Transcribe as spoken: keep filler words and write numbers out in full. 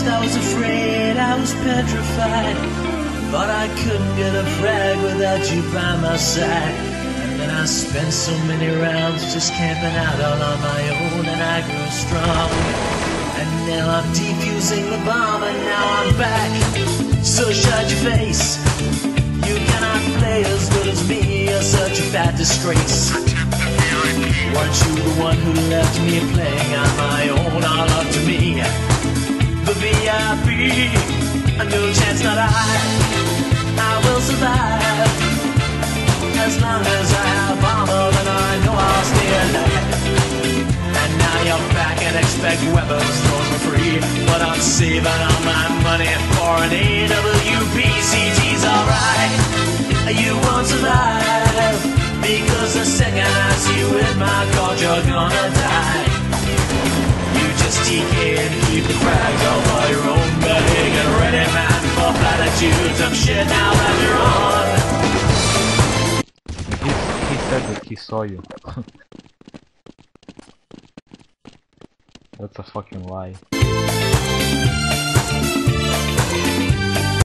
first I was afraid, I was petrified. Thought I couldn't get a frag without you by my side. And then I spent so many rounds just camping out all on my own, and I grew strong. And now I'm defusing the bomb, and now I'm back. So shut your face. You cannot play as good as me. You're such a fat disgrace. Weren't you the one who left me playing on my own, all up to me? The V I P, a no chance not I. I will survive. As long as I have armor, then I know I'll stay alive. And now you're back and expect weapons thrown for free, but I'm saving all my money for an A W P. C T's alright. You won't survive, because the second I see you in my court, you're gonna die. You just T K and keep the frags all for your own big and ready, man, for platitudes of shit now that you're on. He, he said that he saw you. That's a fucking lie.